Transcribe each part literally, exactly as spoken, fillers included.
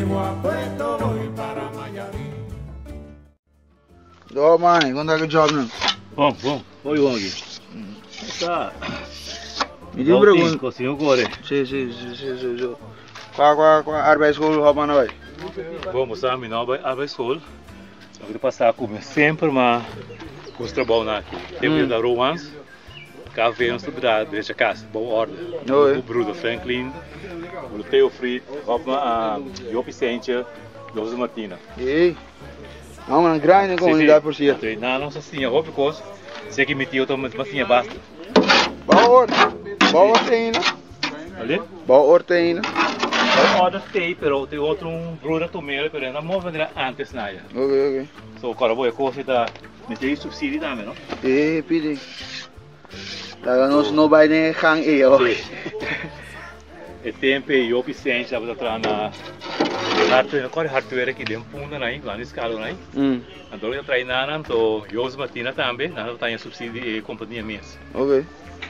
llego a Puerto, voy para Mayarí. Oh man, quando é que job não? Bom, bom, oi Wong. Tá. Me diga para quando. Conseguiu agora? Sim, sim, sim, sim, sim, sim. Qual, qual, qual arbeidsschool gaat man nou? Vamos lá, me não vai a escola. Eu vou passar a comer sempre, mas os trabalhos aqui. Tem da Romance, cá vem os trabalhos desde a casa, boa ordem. O Bruno Franklin, o Theo Fried, a Jopi Sentia, José Martina. E não, mas grande comunidade por si. Não, não sei, Hope coisa. Sei que me tio toma assim basta. Boa ordem, boa ordem, Ali? Boa ordem. Ordem tem, pero tem outro um Bruno Tomele, pero não move antes nada. Ok, ok. So, agora vou coisa da me tem subsídio também, não? E pide. Lá nós não vai nem gang e ó. É tempo e eu pensei já vou entrar na hardware, qual hardware aqui dentro punda aí, lá nesse carro aí. Hum. Então eu treinar na to José Martina também, na eu tenho subsídio e companhia mesmo. Ok.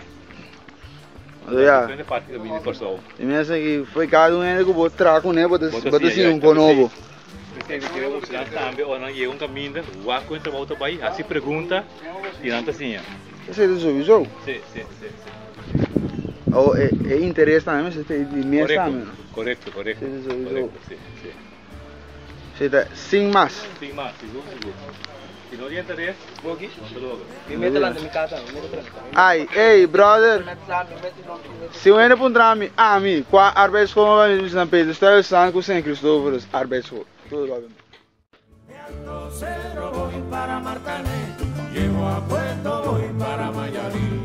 Ja. É parte da minha pessoal. E mesmo que foi cada um ainda que vou trago né, botar botar assim um conobo. Porque eu quero mostrar também, ou não é um caminho, o arco entra volta para aí, assim pergunta e não assim. Você é do jogo? Sim, sim, sim. Oh, é, é interesse também, você tem de mês também. Correto, correto. Sim, correto, sim, sim. Você tá sem mais. Sem mais, seguro, seguro. Se não orienta desse, vou aqui. Me mete lá na minha casa, me mete lá. Ai, ei, brother. Se eu ainda para mim, ah, mim, qual arbeidsschool vai me ensinar Pedro? Está eu sangue com São Cristóvão, arbeidsschool. Tudo vai bem. Cero voy para Marcané, llego a Puerto, voy para Mayarí.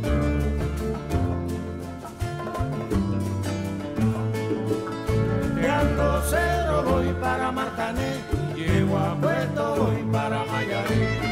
De Alto Cero voy para Marcané, llego a Puerto, voy para Mayarí.